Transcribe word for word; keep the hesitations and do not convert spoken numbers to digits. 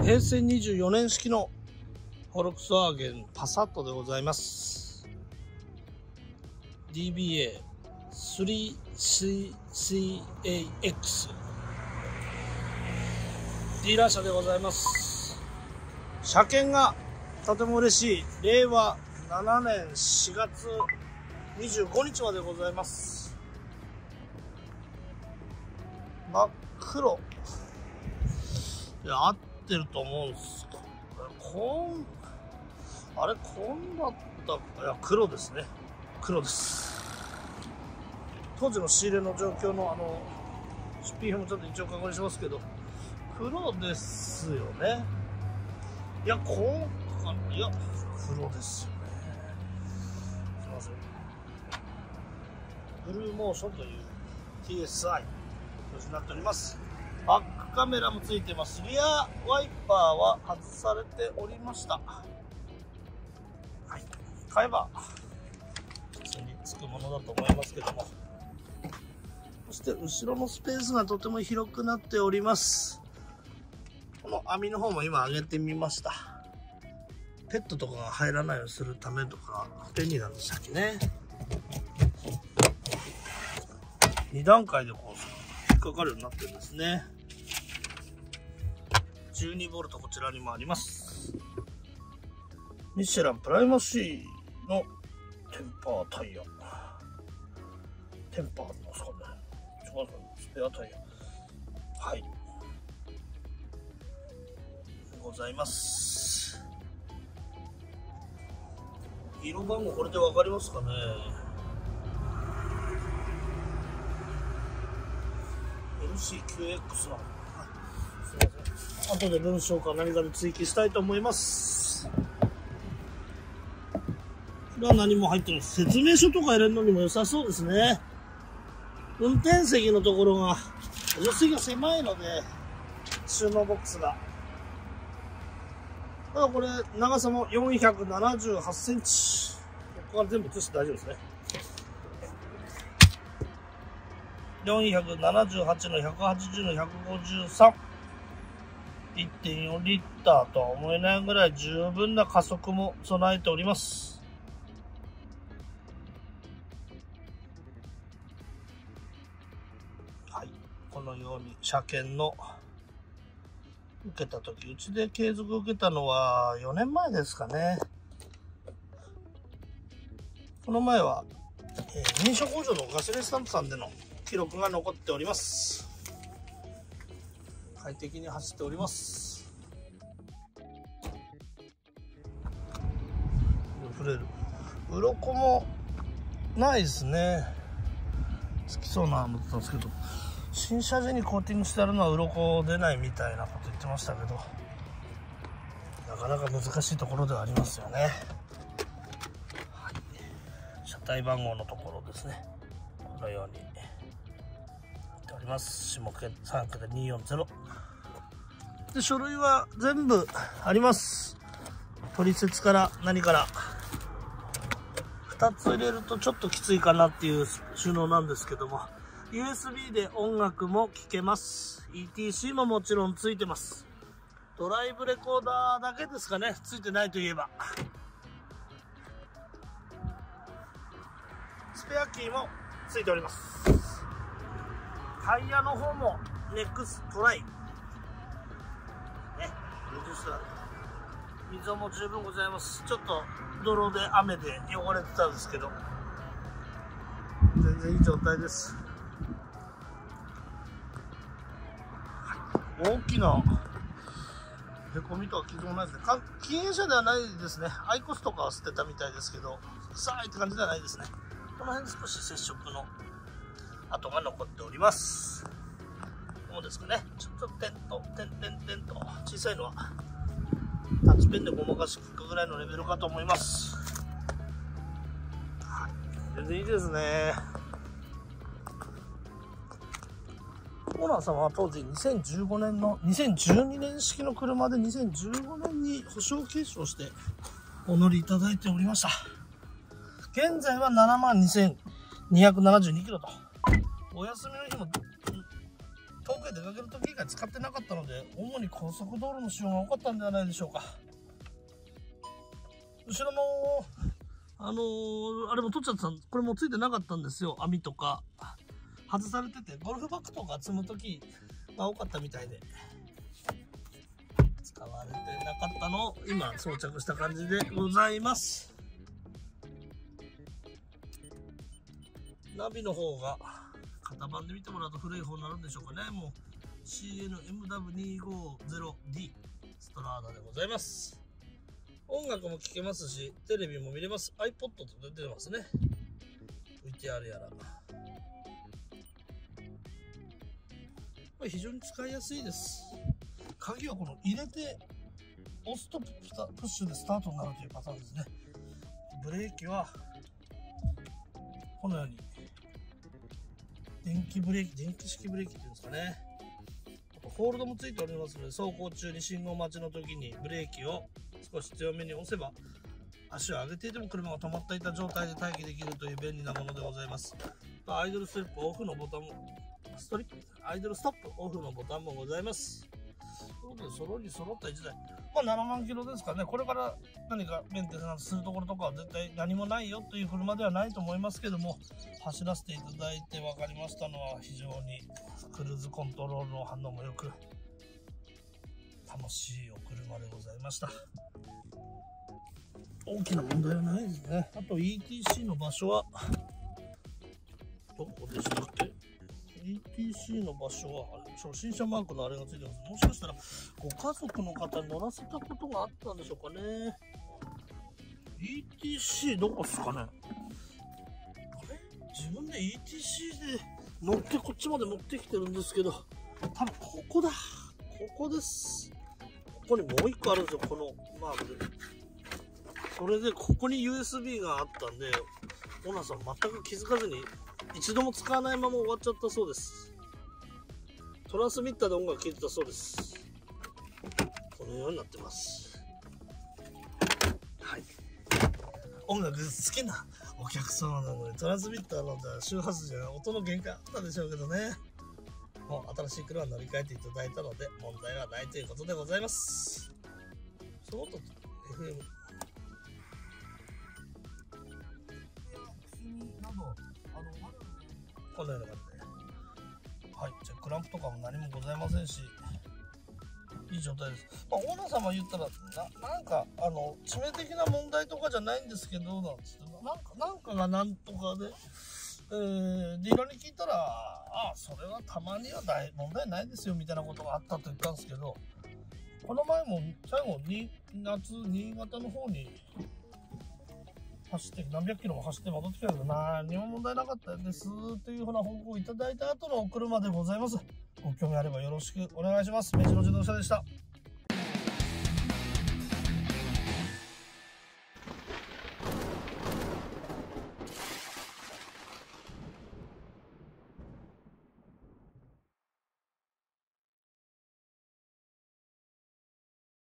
へいせいにじゅうよねん式のフォルクスワーゲンパサットでございます。 ディービーエースリーシーシーエーエックス ディーラー車でございます。車検がとても嬉しいれいわななねんしがつにじゅうごにちまでございます。真っ黒いや合ってると思うんですけど、こんあれこんだったか、いや黒ですね、黒です。当時の仕入れの状況のあの出品表もちょっと一応確認しますけど、黒ですよね。いやこんいや黒ですよね。すいません。ブルーモーションという ティーエスアイ 表示になっております。バックカメラもついてます。リアワイパーは外されておりました。はい、買えば普通につくものだと思いますけども、そして後ろのスペースがとても広くなっております。この網の方も今上げてみました。ペットとかが入らないようにするためとか便利なんでしたっけね。にだんかいでこう引っかかるようになってるんですね。じゅうにボルトこちらにもあります。ミシェランプライマシーのテンパータイヤ、テンパーありますかね、違うスペアタイヤ、はいございます。色番号これで分かりますかね。エルシーキューエックス なの、すいません、後で文章か何かで追記したいと思います。これは何も入ってない。説明書とか入れるのにも良さそうですね。運転席のところが助手席が狭いので収納ボックスが、ただこれ長さもよんひゃくななじゅうはちセンチ、ここから全部映して大丈夫ですね。よんひゃくななじゅうはちのひゃくはちじゅうのひゃくごじゅうさん、 いってんよん リッターとは思えないぐらい十分な加速も備えております。はい、このように車検の受けた時、うちで継続受けたのはよねんまえですかね。この前は、えー、認証工場のガソリンスタンドさんでの記録が残っております。快適に走っております。触れる鱗もないですね。つきそうなの思ってたんですけど、新車時にコーティングしてあるのは鱗出ないみたいなこと言ってましたけど、なかなか難しいところではありますよね。はい、車体番号のところですね、このようになっております。下桁さんけたにひゃくよんじゅうで、書類は全部あります。取説から何からふたつ入れるとちょっときついかなっていう収納なんですけども、 ユーエスビー で音楽も聴けます。 イーティーシー ももちろんついてます。ドライブレコーダーだけですかね、ついてないといえば。スペアキーもついております。タイヤの方もネックストライね、溝も十分ございます。ちょっと泥で雨で汚れてたんですけど全然いい状態です。大きなへこみとは傷もないですね。禁煙車ではないですね。アイコスとかは捨てたみたいですけど、臭いって感じではないですね。この辺少し接触の跡が残っております。どうですかね。ちょっと点と点点点と小さいのはタッチペンでごまかし聞くぐらいのレベルかと思います。はい、全然いいですね。オーナー様は当時にせんじゅうごねんのにせんじゅうにねん式の車でにせんじゅうごねんに保証継承してお乗りいただいておりました。現在はななまんにせんにひゃくななじゅうにキロと、お休みの日も遠くへ出かける時以外使ってなかったので、主に高速道路の使用が多かったんではないでしょうか。後ろのあのー、あれも取っちゃってたん、これもついてなかったんですよ。網とか外されてて、ゴルフバッグとか積む時が多かったみたいで使われてなかったのを今装着した感じでございます。ナビの方が型番で見てもらうと古い方になるんでしょうかね。もう シーエヌエムダブリューにひゃくごじゅうディー ストラーダでございます。音楽も聴けますし、テレビも見れます。 iPod と出てますね。 ブイティーアール やら、これ非常に使いやすいです。鍵はこの入れて押すとプッシュでスタートになるというパターンですね。ブレーキはこのように電気ブレーキ、電気式ブレーキっていうんですかね。あとホールドもついておりますので、走行中に信号待ちの時にブレーキを少し強めに押せば、足を上げていても車が止まっていた状態で待機できるという便利なものでございます。アイドルストップオフのボタンも、ストリップ、アイドルストップオフのボタンもございます。ということで、揃いに揃ったいちだい。まあななまんキロですからね、これから何かメンテナンスするところとかは絶対何もないよという車ではないと思いますけども、走らせていただいて分かりましたのは、非常にクルーズコントロールの反応も良く、楽しいお車でございました。大きな問題はないですね。あと イーティーシー の場所はどこでしたっけ？ イーティーシー の場所は初心者マークのあれがついてます。もしかしたらご家族の方に乗らせたことがあったんでしょうかね。 イーティーシー どこですかね。あれ、自分で イーティーシー で乗ってこっちまで持ってきてるんですけど、多分ここだ、ここです。ここにもう一個あるんですよ、このマークで。それでここに ユーエスビー があったんで、オーナーさん全く気づかずに一度も使わないまま終わっちゃったそうです。トランスミッターで音楽聴いてたそうです。このようになってます。はい。音楽好きなお客様なので、トランスミッターの周波数じゃ音の限界あったでしょうけどね。もう新しい車に乗り換えていただいたので問題はないということでございます。その後 エフエム などあのこのような感じで、はい、じゃあクランプとかも何もございませんし、いい状態です。まあ、オーナー様言ったらな、なんかあの致命的な問題とかじゃないんですけど、なんつってなんかなんかがなんとかで、えー、ディーラーに聞いたら、ああ、それはたまには大問題ないですよみたいなことがあったと言ったんですけど、この前も最後に夏新潟の方に走って何百キロも走って戻ってきたけど何にも問題なかったですというふうな報告をいただいた後のお車でございます。ご興味あればよろしくお願いします。明治の自動車でした。